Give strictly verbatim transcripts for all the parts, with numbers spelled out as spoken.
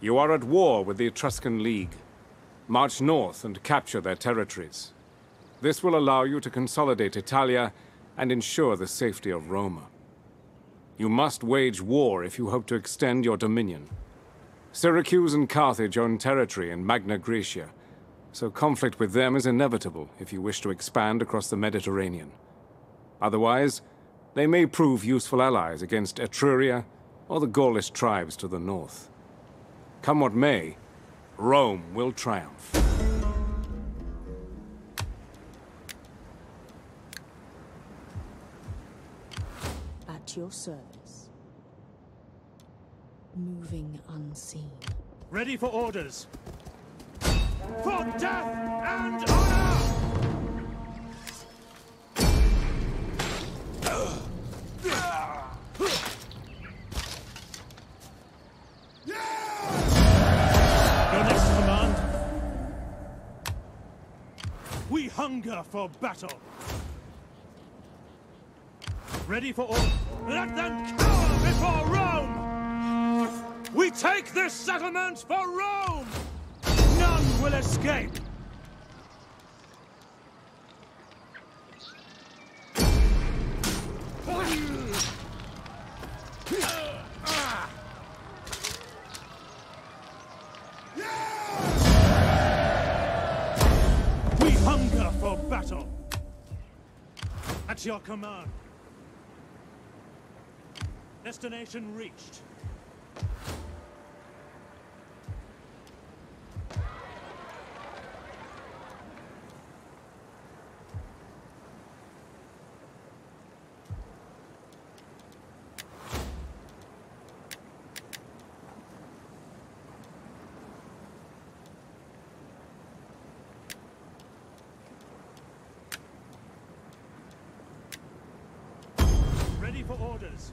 You are at war with the Etruscan League. March north and capture their territories. This will allow you to consolidate Italia and ensure the safety of Roma. You must wage war if you hope to extend your dominion. Syracuse and Carthage own territory in Magna Graecia, so conflict with them is inevitable if you wish to expand across the Mediterranean. Otherwise, they may prove useful allies against Etruria or the Gaulish tribes to the north. Come what may, Rome will triumph. At your service. Moving unseen. Ready for orders. For death and honor! Your next command? We hunger for battle. Ready for order. Let them cower before Rome! We take this settlement for Rome! None will escape! We hunger for battle! At your command. Destination reached. Ready for orders.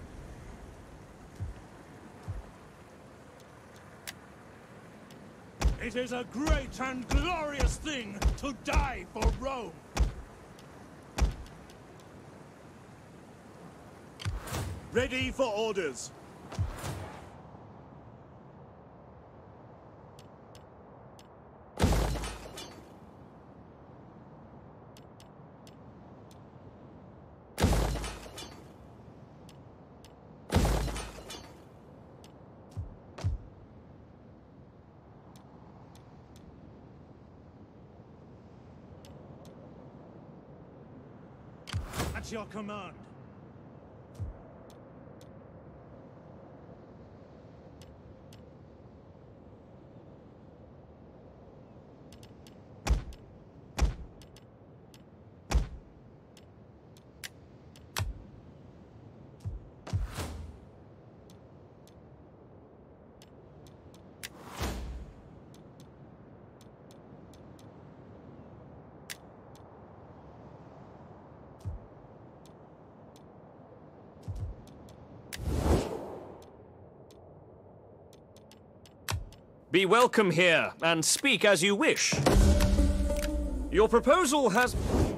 It is a great and glorious thing to die for Rome! Ready for orders! At your command. Be welcome here, and speak as you wish. Your proposal has...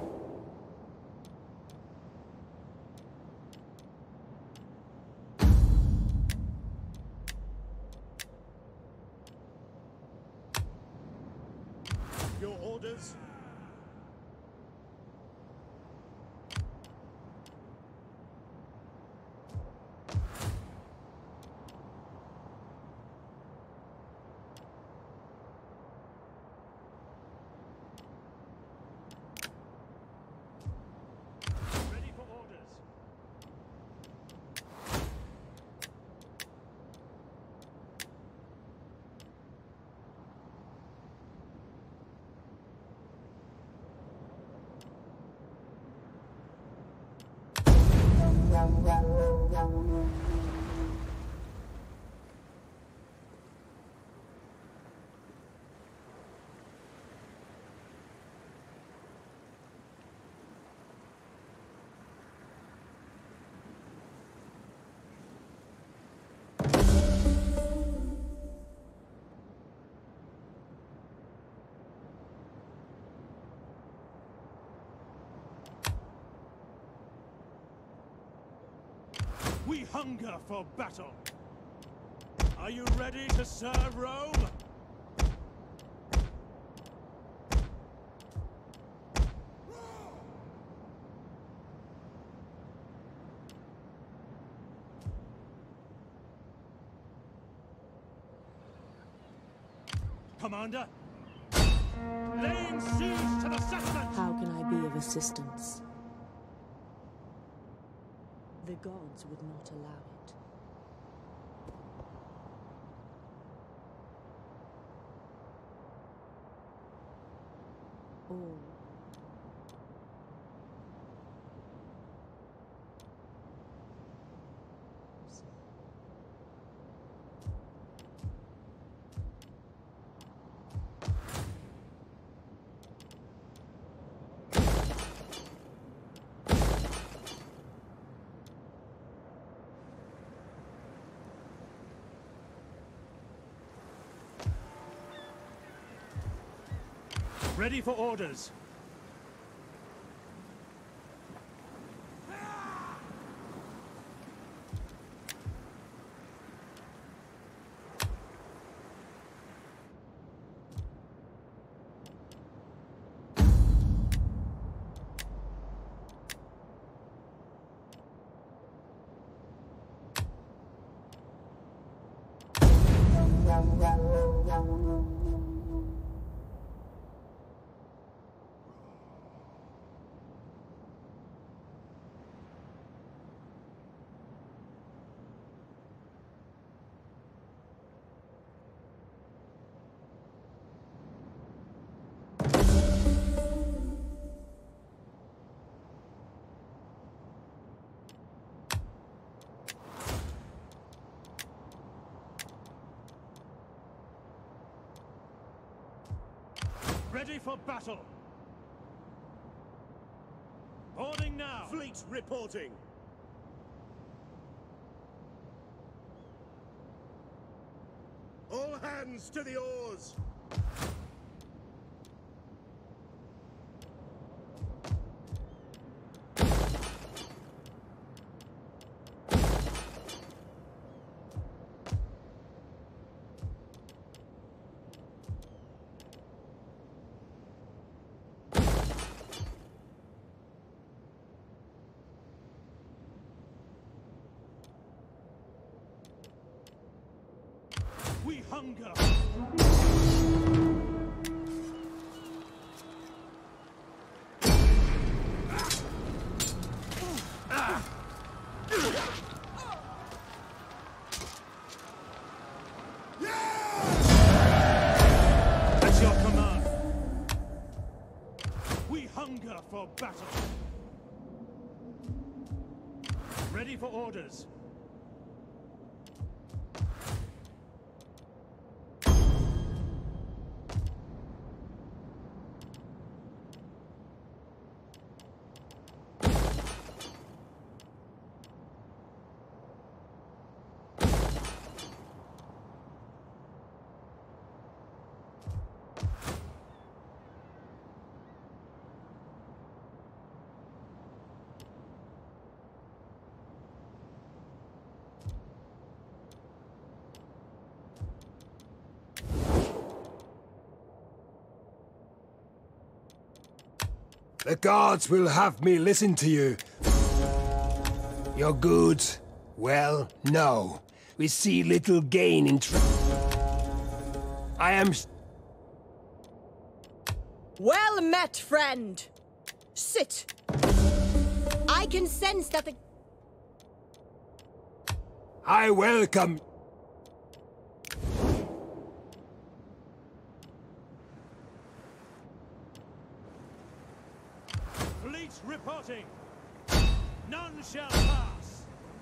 Your orders? We hunger for battle. Are you ready to serve Rome? Commander, laying siege to the settlement! How can I be of assistance? The gods would not allow it. All. Ready for orders. Ready for battle. Boarding now. Fleet reporting. All hands to the oars. We hunger. That's your command. We hunger for battle. Ready for orders. The gods will have me listen to you. Your goods? Well, no. We see little gain in tr- I am... Well met, friend. Sit. I can sense that the... I welcome... Fleet reporting. None shall pass.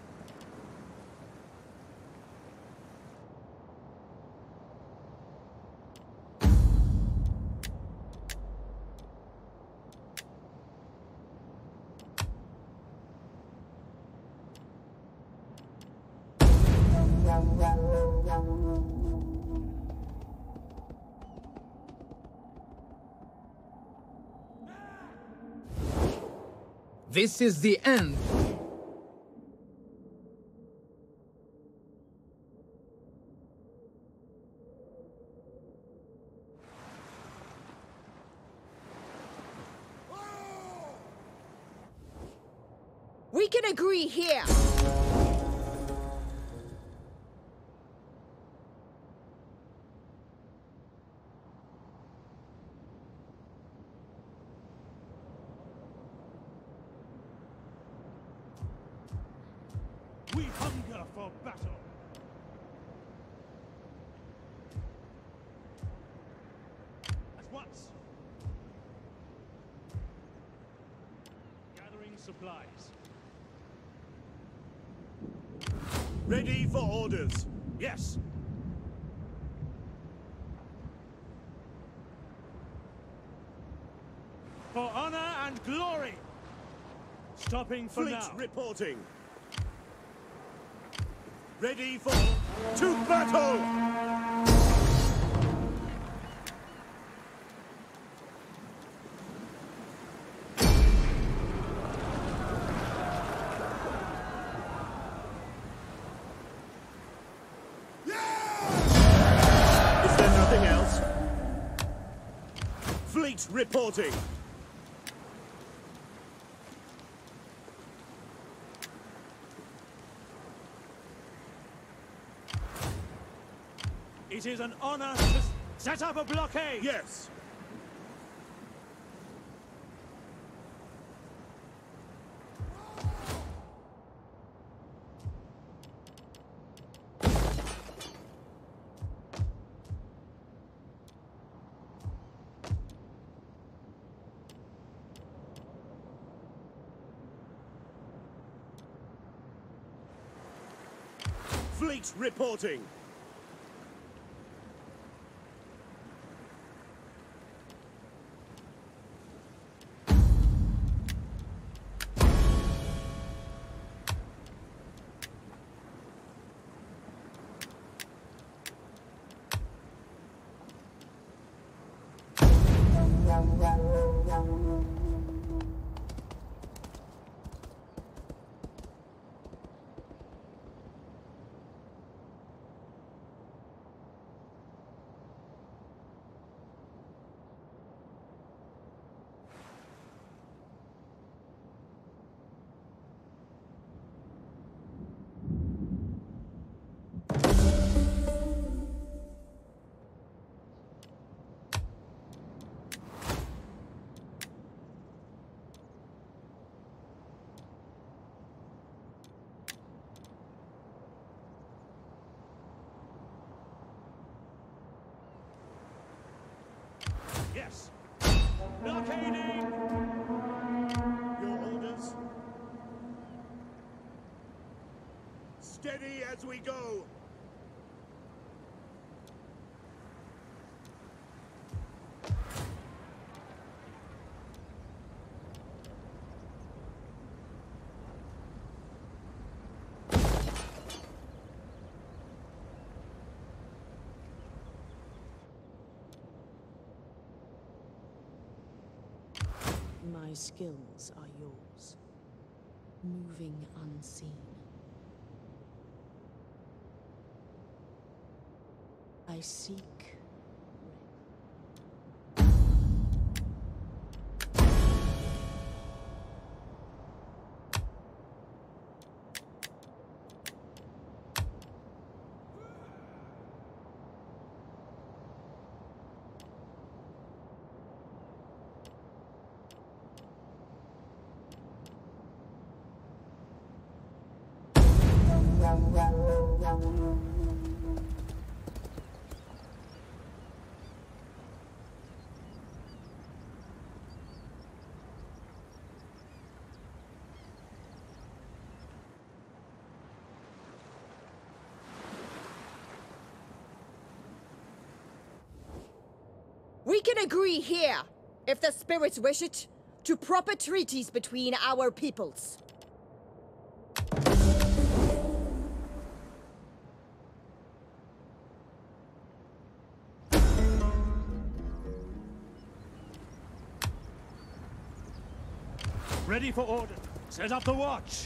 This is the end. We can agree here. We hunger for battle. At once. Gathering supplies. Ready for orders. Yes. For honor and glory. Stopping for Fleet now. reporting. Ready for... to battle! Yeah! Is there nothing else? Fleet reporting. It is an honor to set up a blockade. Yes. Fleet reporting. Yes. Blockading. Your orders? Steady as we go. My skills are yours, moving unseen. I seek. We can agree here, if the spirits wish it, to proper treaties between our peoples. Ready for order. Set up the watch.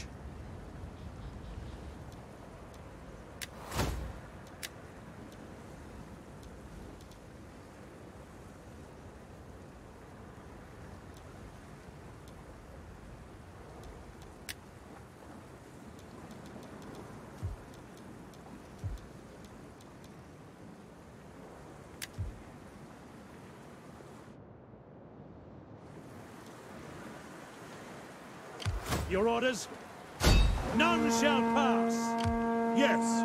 Your orders? None shall pass. Yes.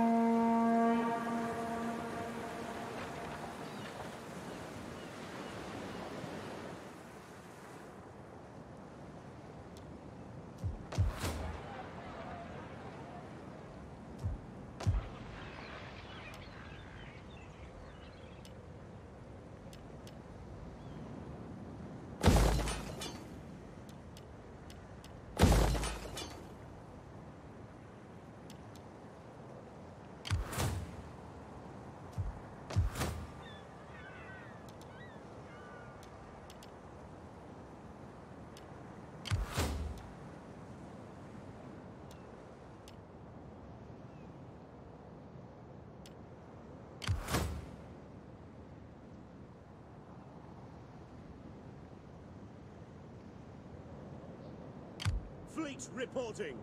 Fleet reporting.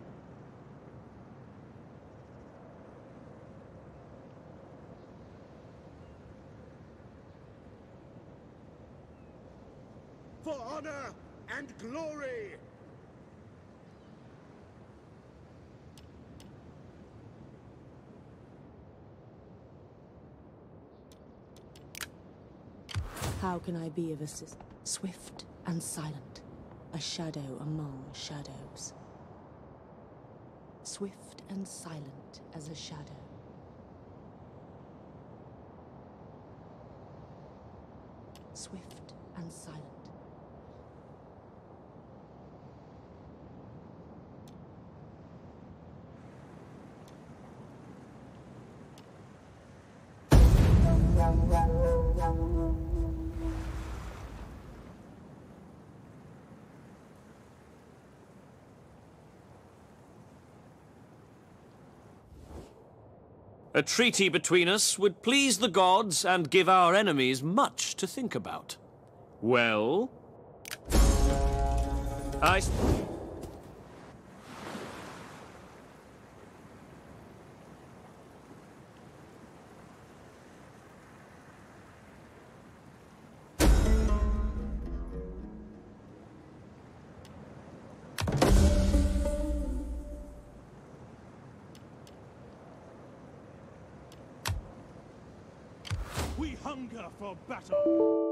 For honor and glory. How can I be of assist? Swift and silent, a shadow among shadows. Swift and silent as a shadow. Swift and silent. A treaty between us would please the gods and give our enemies much to think about. Well? I... We hunger for battle.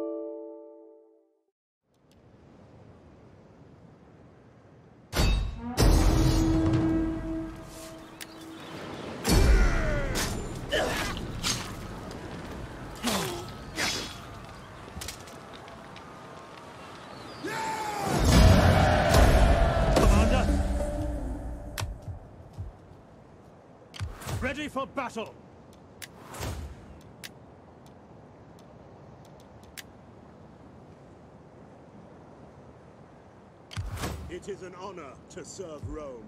Commander. Ready for battle. It is an honor to serve Rome.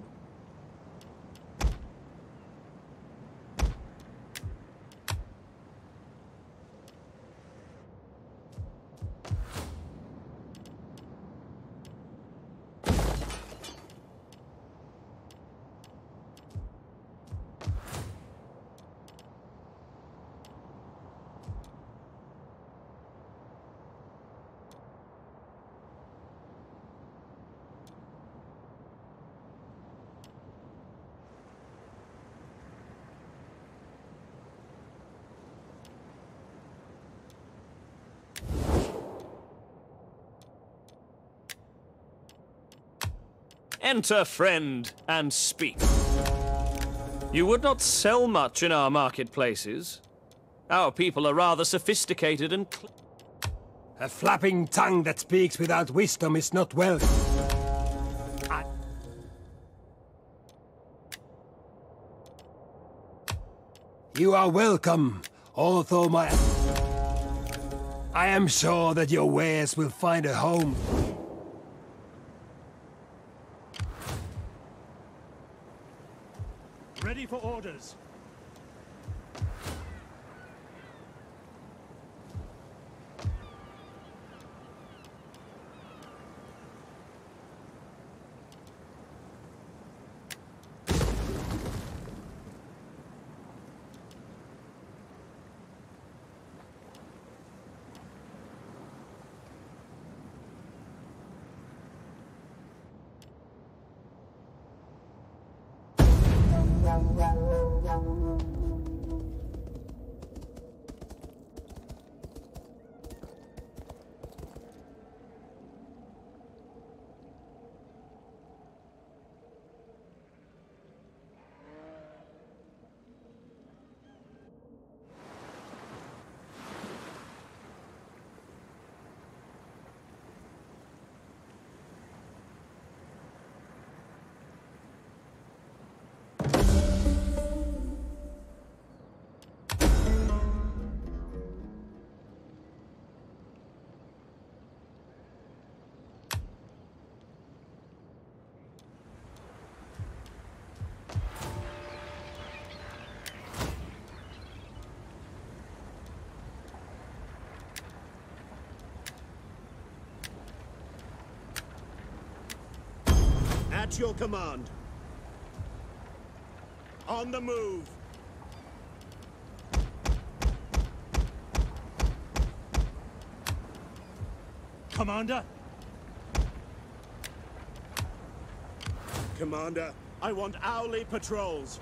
Enter, friend, and speak. You would not sell much in our marketplaces. Our people are rather sophisticated and... cl- A flapping tongue that speaks without wisdom is not welcome. I... You are welcome, although my... I am sure that your wares will find a home. Ready for orders. At your command. On the move. Commander? Commander, I want hourly patrols.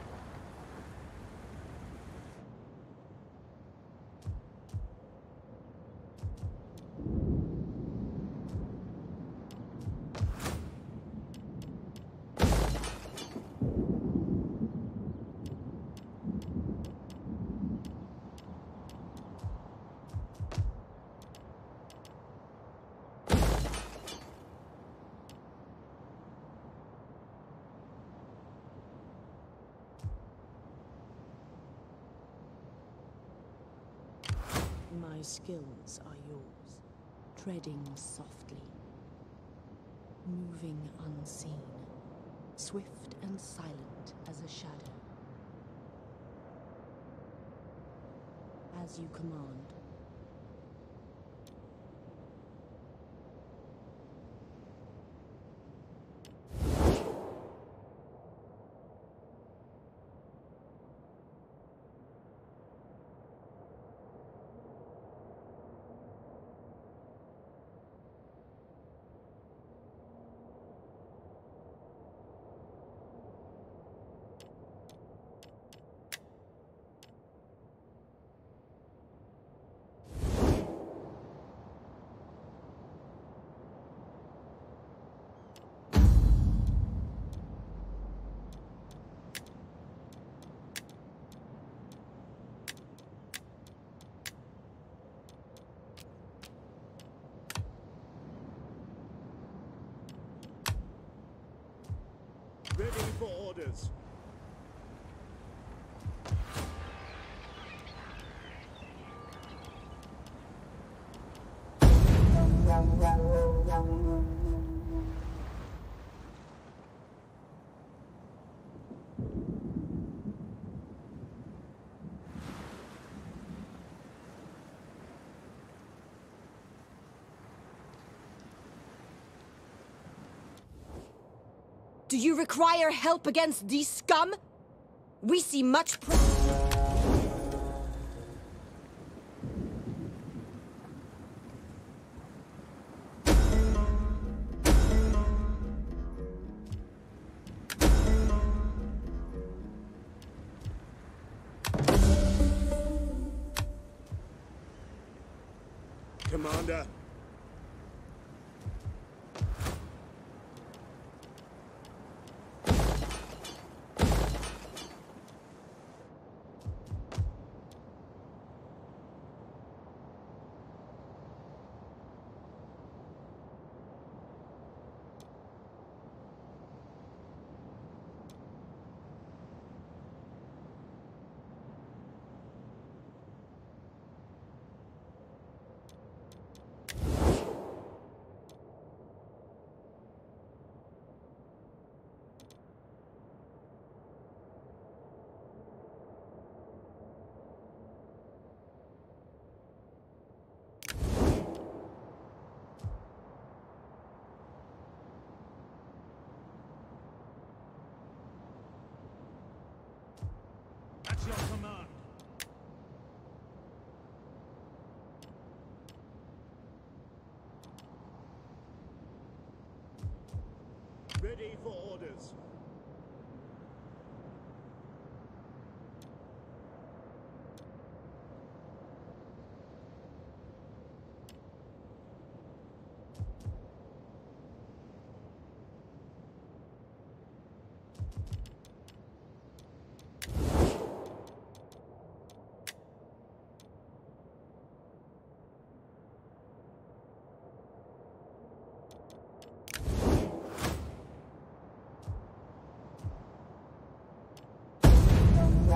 My skills are yours, treading softly, moving unseen, swift and silent as a shadow. As you command. Ready for orders. Do you require help against these scum? We see much pro- Commander. At your command. Ready for orders.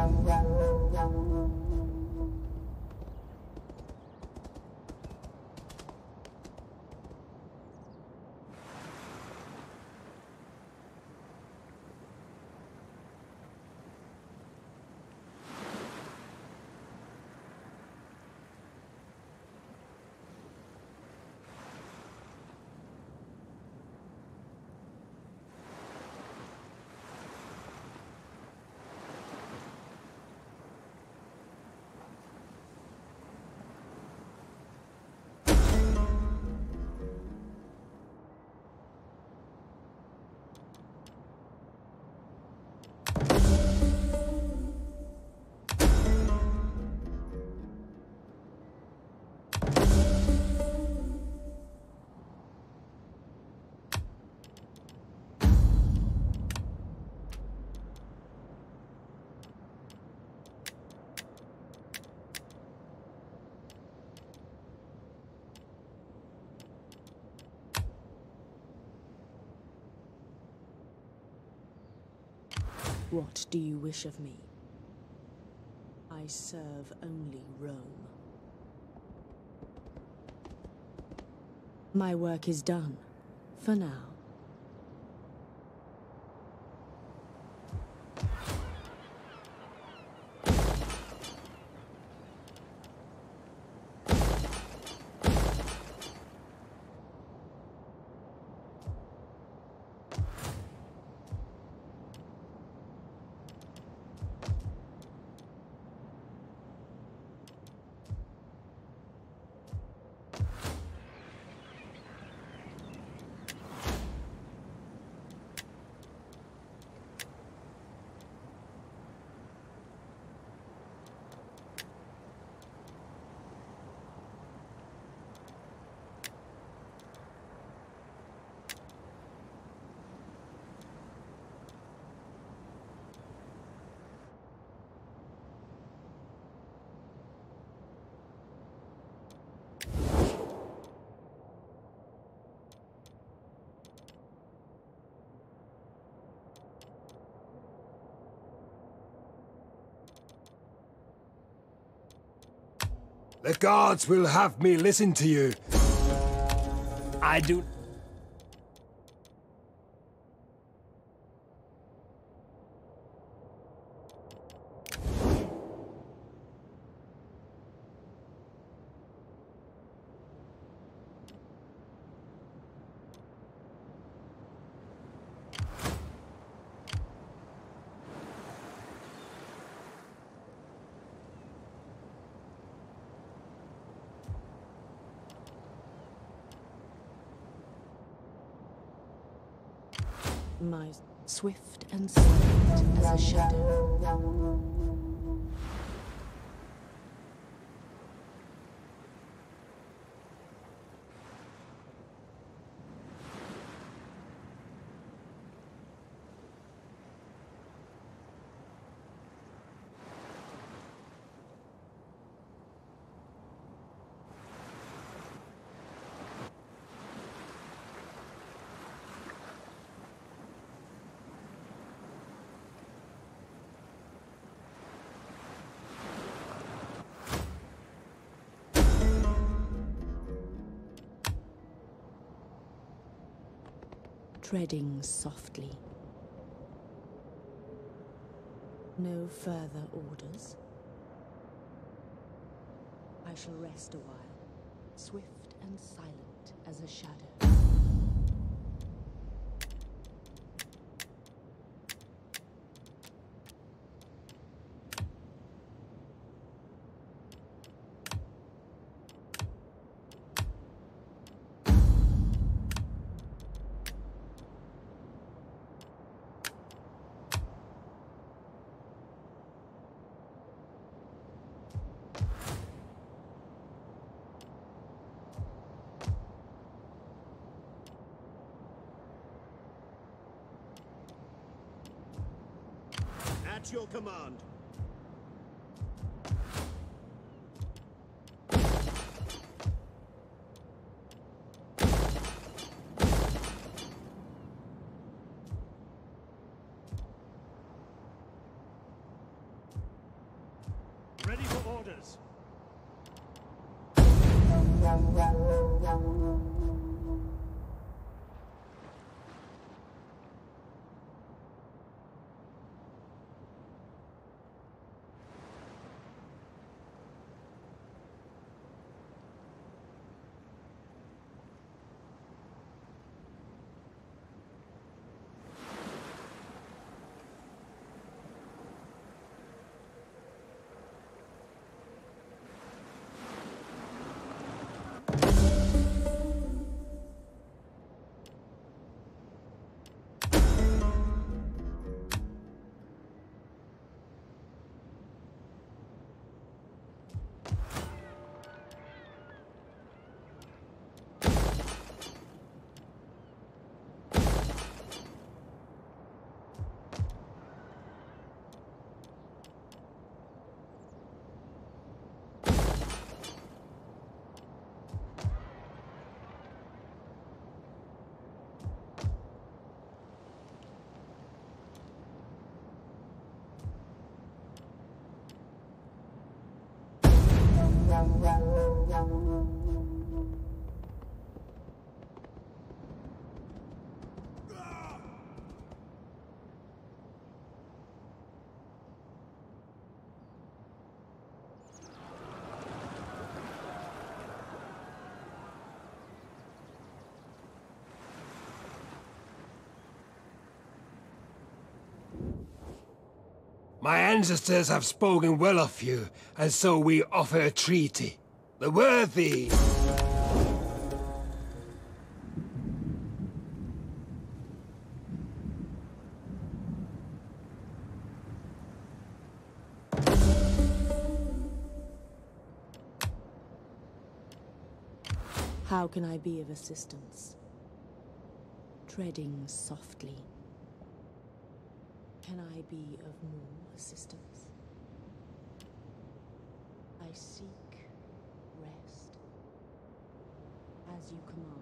What do you wish of me? I serve only Rome. My work is done, for now. The guards will have me listen to you. I do... My swift and silent as a shadow. Treading softly. No further orders. I shall rest a while, swift and silent as a shadow. At your command. My ancestors have spoken well of you, and so we offer a treaty. The worthy... How can I be of assistance? Treading softly. Can I be of more assistance? I seek rest. As you command.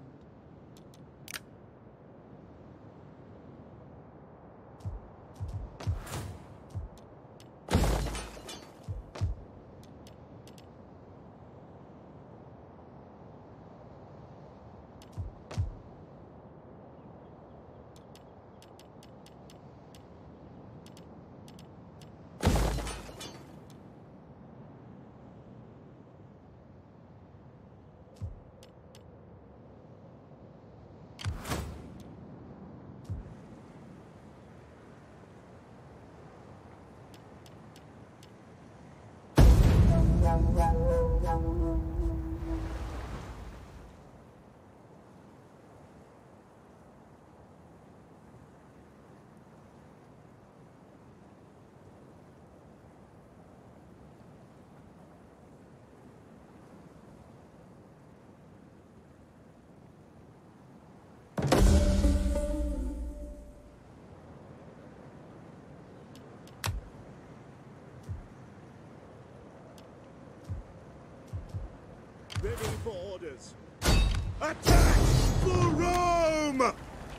Ready for orders. Attack for Rome!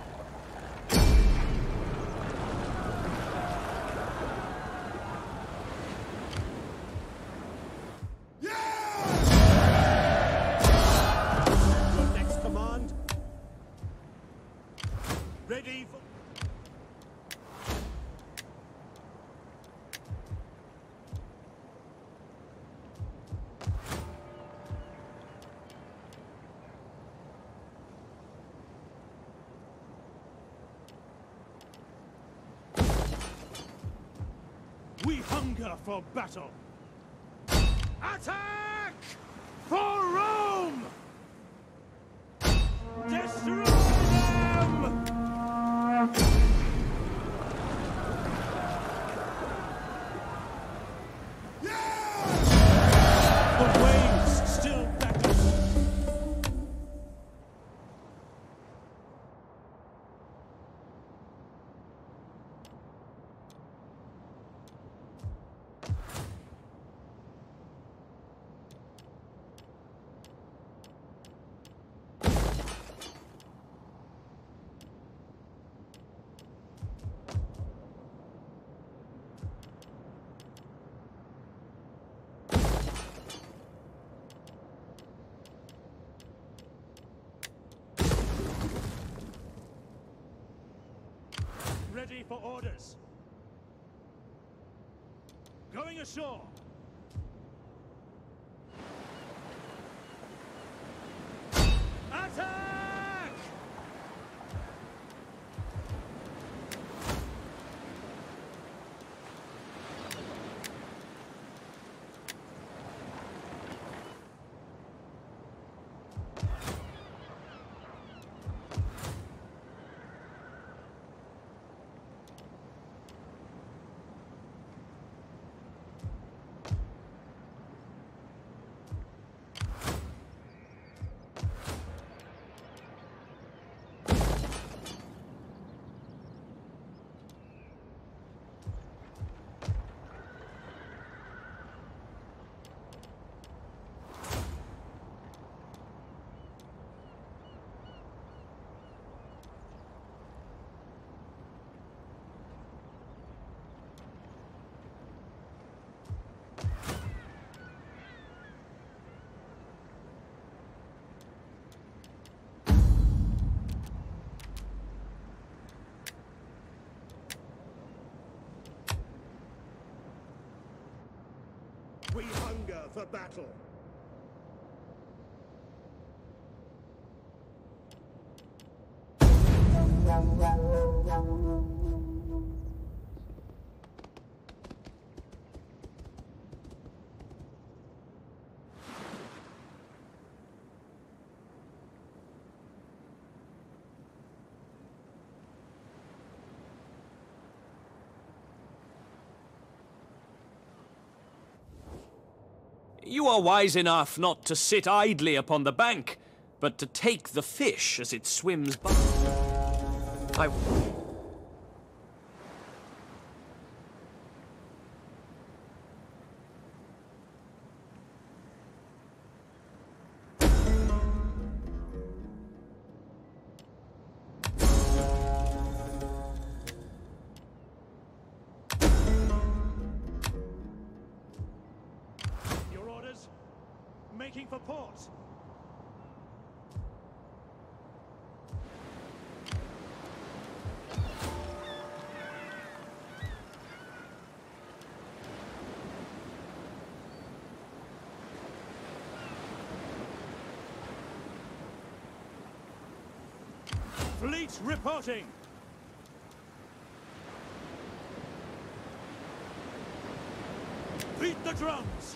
Your next command. Ready for... We hunger for battle. Attack for Rome! Destroy them! The waves still beckon. Ready for orders. Going ashore. Attack! for battle. You are wise enough not to sit idly upon the bank, but to take the fish as it swims by. I... Making for port. Fleet reporting. Beat the drums.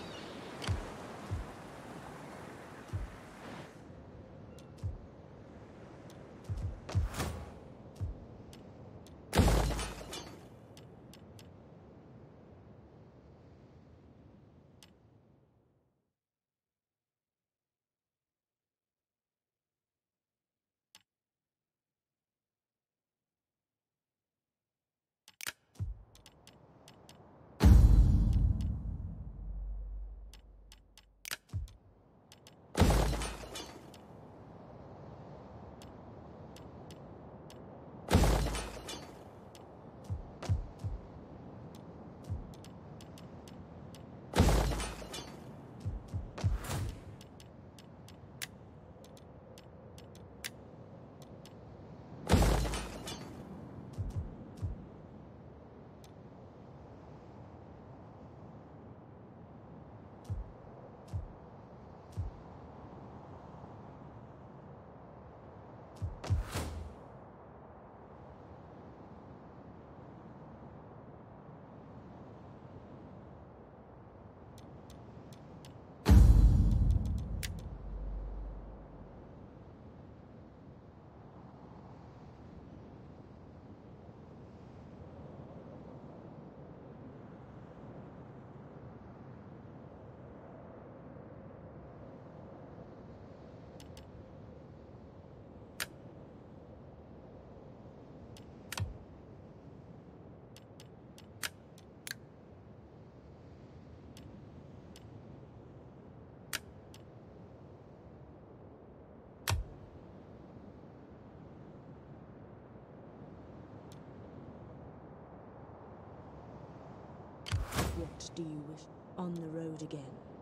What do you wish? On the road again.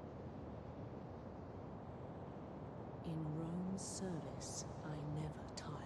In Rome's service, I never tire.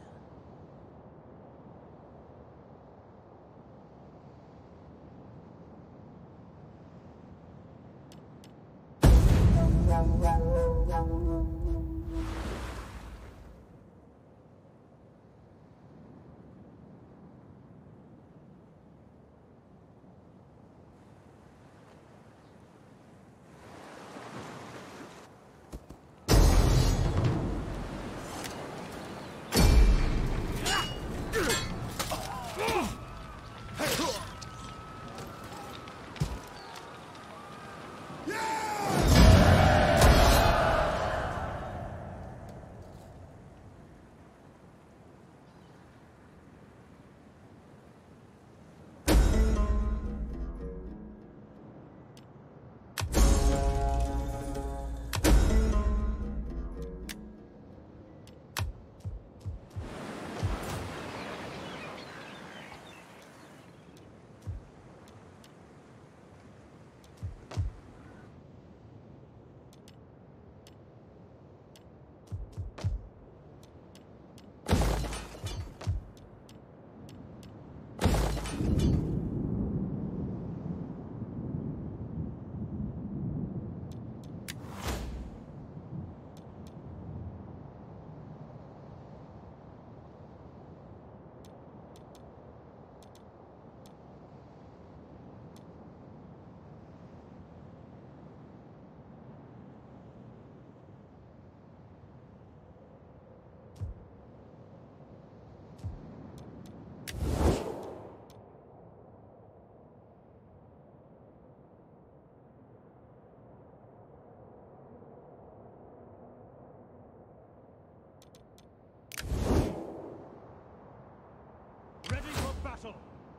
battle!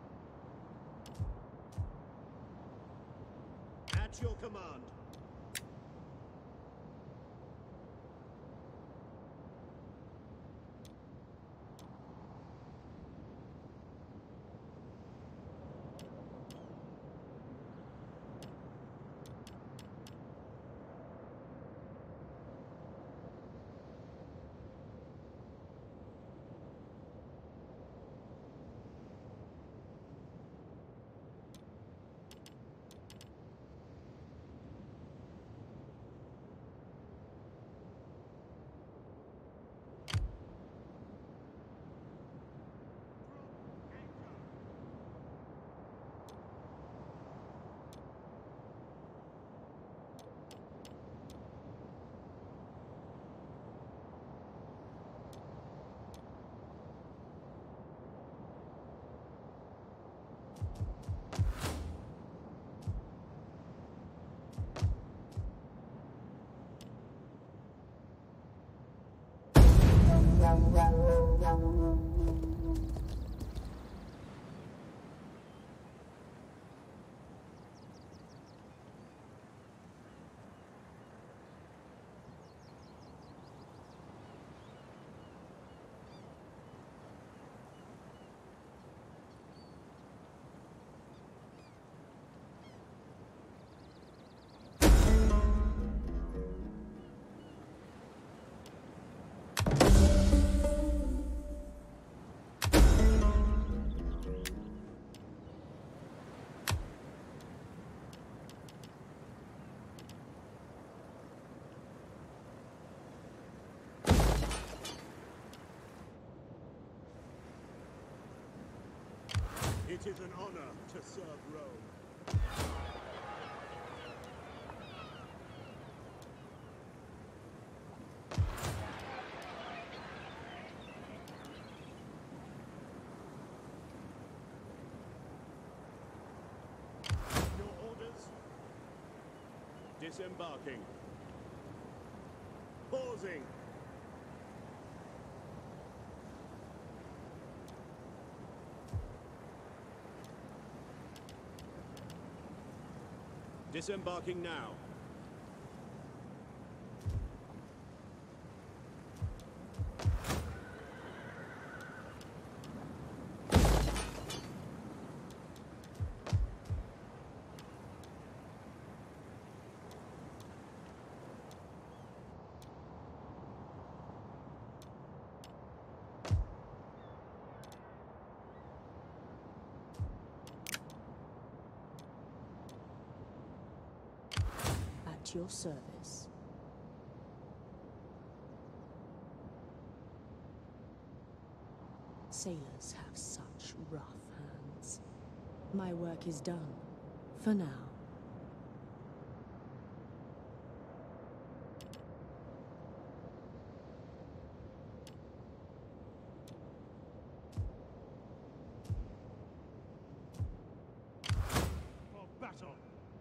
At your command. It is an honor to serve Rome. Your orders? Disembarking. Pausing. Disembarking now. At your service. Sailors have such rough hands. My work is done. For now. For battle!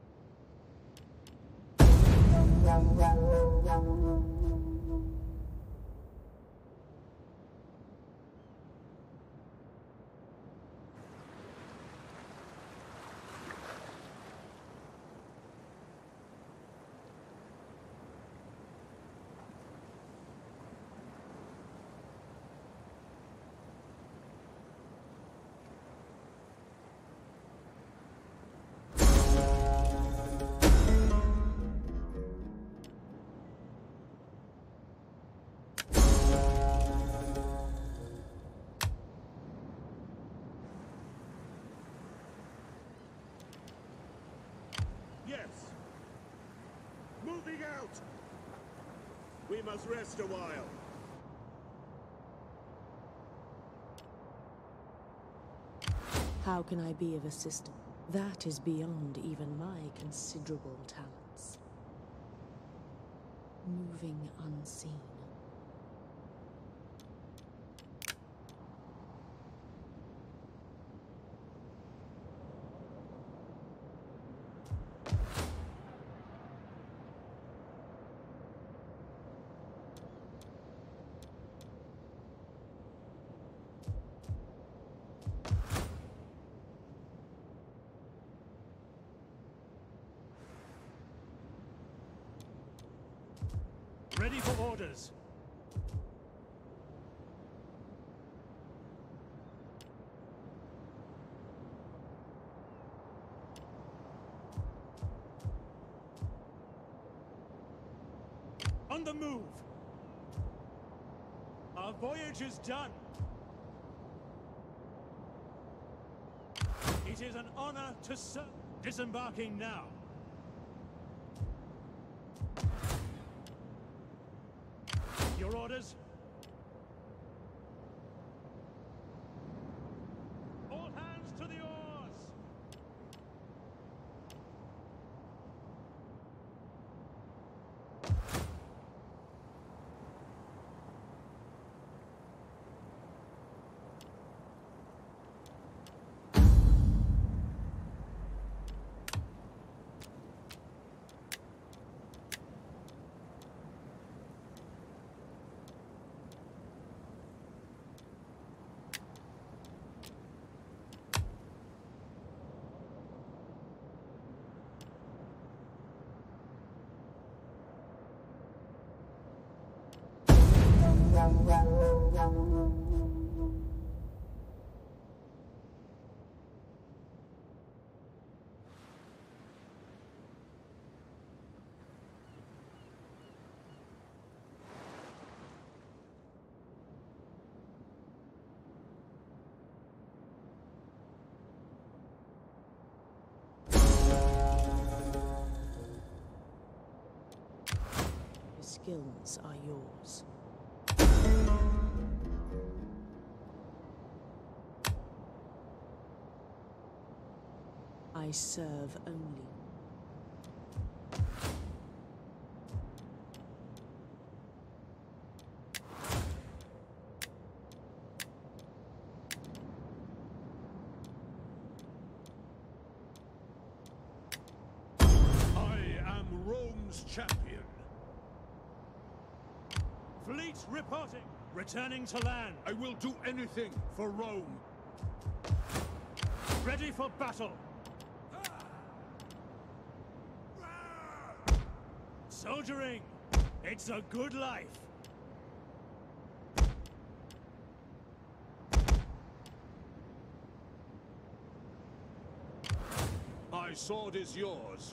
Yes. Moving out. We must rest a while. How can I be of assistance? That is beyond even my considerable talents. Moving unseen. for orders. On the move. Our voyage is done. It is an honor to serve. Disembarking now. Your orders? All hands to the oars! The skills are yours. I serve only. I am Rome's champion. Fleet reporting. Returning to land. I will do anything for Rome. Ready for battle. Soldiering. It's a good life. My sword is yours.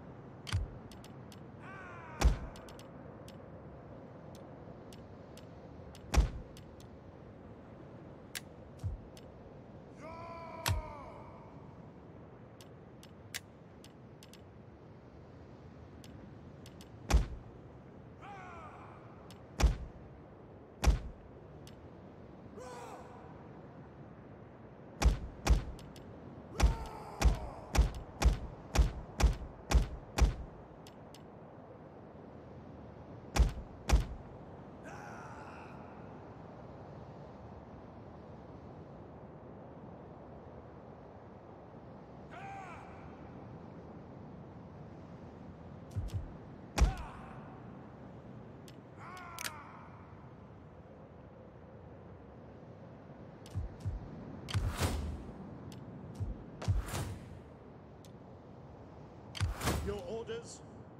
Your orders?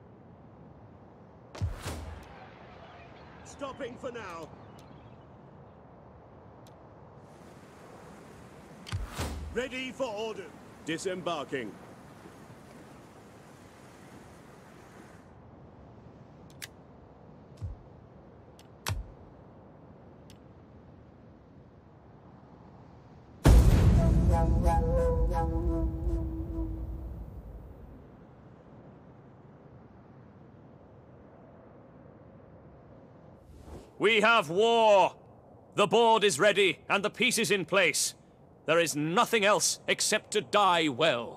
Stopping for now. Ready for order. Disembarking. We have war! The board is ready, and the peace is in place. There is nothing else except to die well.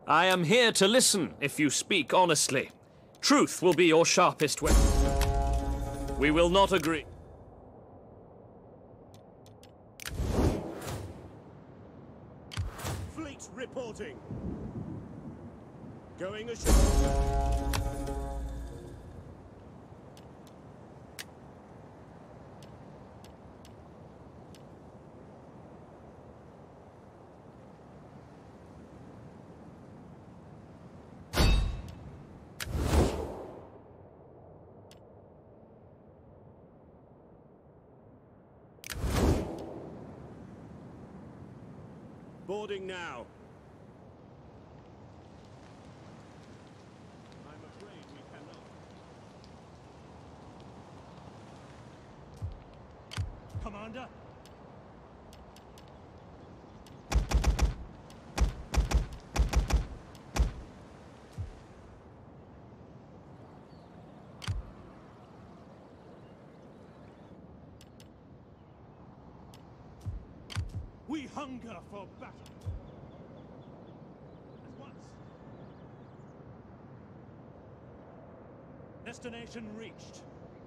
I am here to listen if you speak honestly. Truth will be your sharpest weapon. We will not agree. Fleet reporting. Going ashore. Boarding now. I'm afraid we cannot. Commander? We hunger for battle. At once. Destination reached.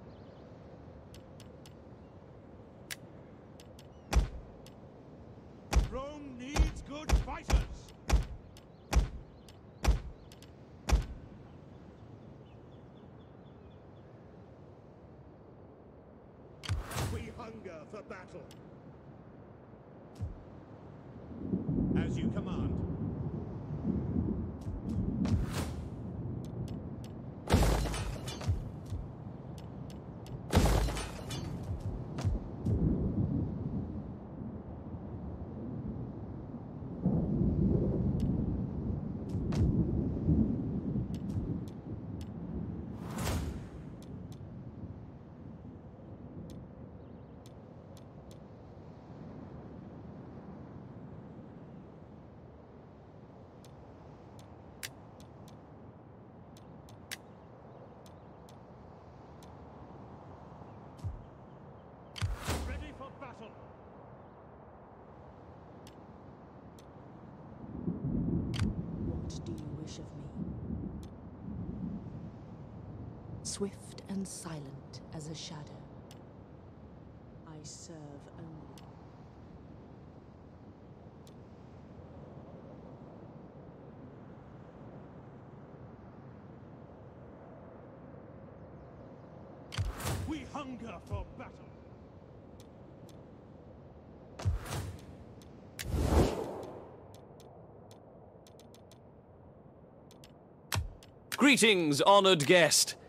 Rome needs good fighters. We hunger for battle. As you command. Swift and silent as a shadow. I serve only. We hunger for battle. Greetings, honored guest.